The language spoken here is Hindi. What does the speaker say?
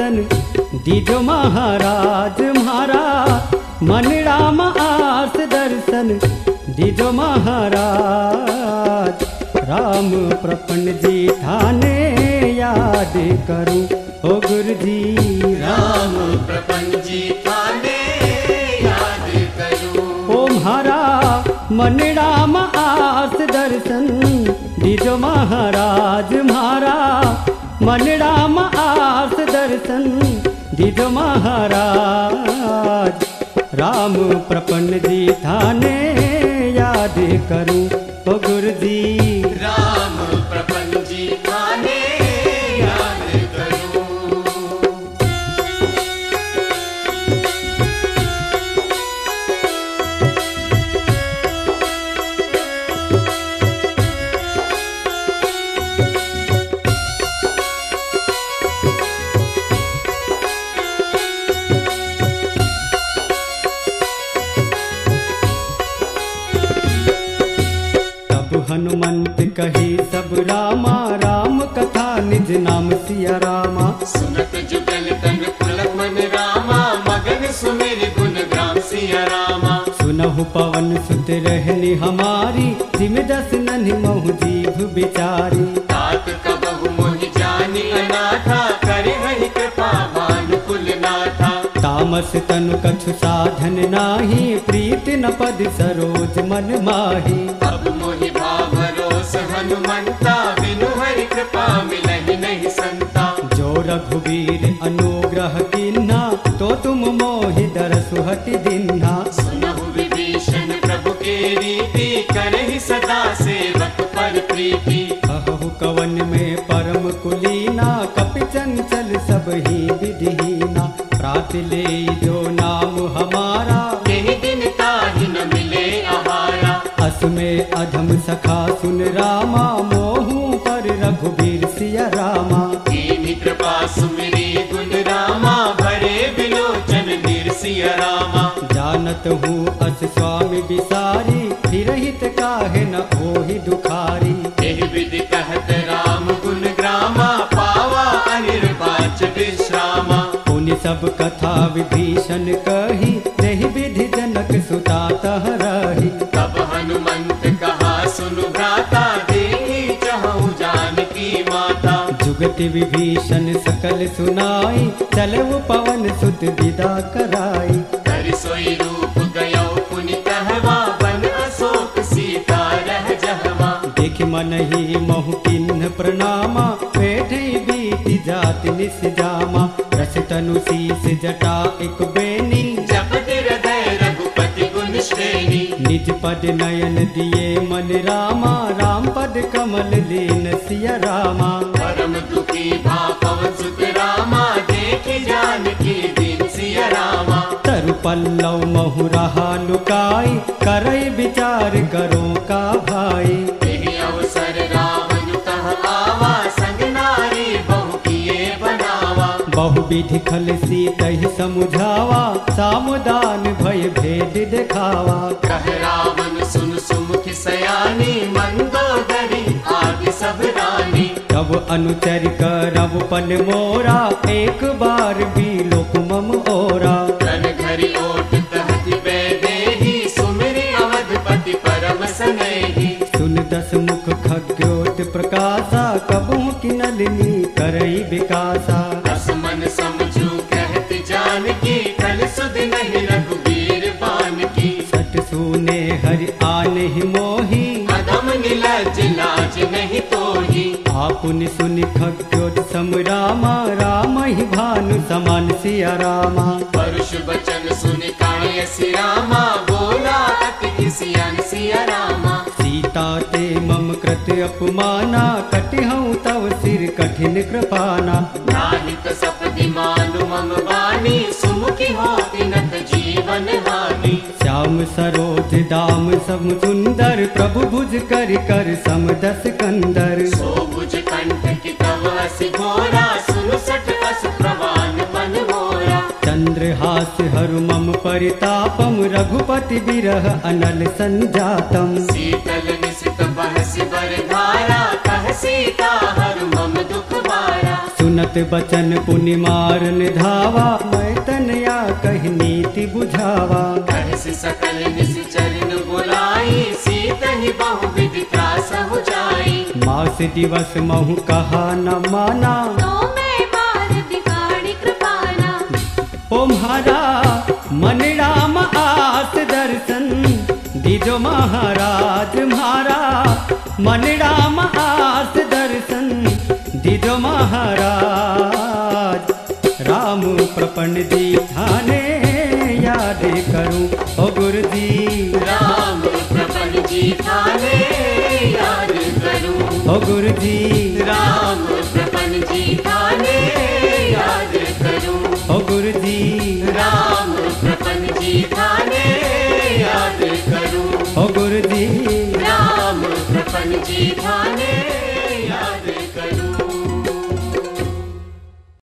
दर्शन दीजो महाराज म्हारा, मन राम आस दर्शन दीजो महाराज। राम प्रपन्न जी थाने याद करूं ओ गुरु जी, राम प्रपन्न जी थाने याद करूं। ओ म्हारा मन राम आस दर्शन दीजो महाराज म्हारा, मन राम आस दर्शन दीजो महाराज। राम प्रपन्न जी थाने याद करूं ओ गुरु जी, राम प्रपन्न जी थाने याद करूं। हनुमंत कही सब रामा, राम कथा निज नाम सिया रामा। सुनत जुगल तन पुलक मन रामा, मगन सुमिर गुण ग्राम सिया रामा। सुनहु पवन सुत रहनी हमारी, जिम दस नन्हि महु जीभ बिचारी। तात कबहु मोहि जानी अनाथा, करे हरि कृपा भानुकुल नाथा। तामस तनु कछु साधन नाही, प्रीति न पद सरोज मन माही। अब मोहि भाव भरोस हनुमंता, बिनु हरि कृपा मिलहि नहीं संता। जो रघुवीर अनुग्रह कीन्हा, तो तुम मोहि दरसु हटि दिन्हा। सुनहु विभीषण प्रभु के रीति, करहि सदा सेवक पर प्रीति। अहु कवन में परम कुलीना, कपि चंचल सब ही विधिहीना। प्राति ले जो नाम हमारा, यही दिन ताहि न मिले आहारा। अस में अधम सखा सुन रामा, मोहू पर रघुवीर सिया रामा। दीनि कृपा सुमिरी गुण रामा, भरे बिलोचन नीर सिया रामा। जानत हूँ अस स्वामी बिसारी, फिर हित काहे न ओहि दुखारी। एहि विधि कहत राम गुण ग्रामा, पावा अनिर्वाच विश्रामा। पुनि सब कथा विभीषण कही, देहि विधि जनक सुता तह रही। तब हनुमंत कहा सुनु भ्राता, देखी चहु जानकी माता। जुगति विभीषण सकल सुनाई, चलऊ पवन सुत विदा कराई। करि सोई रूप गयो पुनि कहवा, बन अशोक सीता रह जहवा। देख मन ही महु किन्ह प्रणामा, बैठे बीति जाति निस जामा। रस तनु शीस जटा एक बेनी, जपति हृदय रघुपति गुण श्रेणी। निज पद नयन दिए मन रामा, राम पद कमल लीन सिया रामा। परम दुखी भा पवन सुत रामा, देखी जानकी दीन सिया रामा। तरु पल्लव महु रहा लुकाई, करई विचार करो का भाई। एहि अवसर रावण तह आवा, संग नारी बहु किए बनावा। बहु विधि खल सीतहि समुझावा, सामुदान भय भेद दिखावा। कह रावण सुन सुमुखि सयानी, मंदोदरी आदि सब रानी। तब अनुचर करब पन मोरा, एक बार भी लोक मम ओरा। तन घरि ओट कहति बैदेही, सुमिरि अवधपति परम सनेही। सुन दस मुख खग्योत प्रकाशा, कबहु की नलिनी करई विकासा। दस मन समझू कहत जानकी, कल सुध नहीं रघुवीर बान की। सट सुने हरि आने ही मोही, अधम निलज लाज नहीं तोही। आपुनि सुनि खग्योत सम रामा, राम ही भानु समान सिया रामा। परुष बचन सुनि कायसि रामा, बोला अति किसियन सिया रामा। सीता ते मम कृत अपमाना, कटिहऊँ तव सिर कठिन कृपाना। नाहित सपदि मानु मम वाणी, सुमुखी होति नत जीवन हानि। श्याम सरोज दाम सम सुंदर, प्रभु भुज कर कर सम दस कंदर। सो भुज कंठ की तव हसि घोरा, सुनु सठ अस प्रवान बन मोरा। चंद्रहास हरु मम परितापम, रघुपति बिरह अनल संजातम। शीतल निशित बहसि बर धारा, कह सीता हरु मम दुख बारा। सुनत बचन पुनि मार निधावा, मैं तनया कह नीति बुझावा। कहसि सकल निश्चरण बुलाई, सीत ही बहुविध त्रास हो जाई। मास दिवस महु कहा न माना, तो मैं मार दिखाड़ी कृपाना। ओ म्हारा मन राम आस दर्शन दीजो महाराज, म्हारा मन राम आस दर्शन दीजो महाराज। राम प्रपन्न जी थाने याद करूं, ओ गुरु जी राम प्रपन्न जी थाने याद करूं। ओ गुरु जी राम प्रपन्न जी थाने याद करूं। ओ गुरु जी राम प्रपन्न जी थाने याद करूं। ओ गुरु जी राम प्रपन्न जी थाने याद करूं।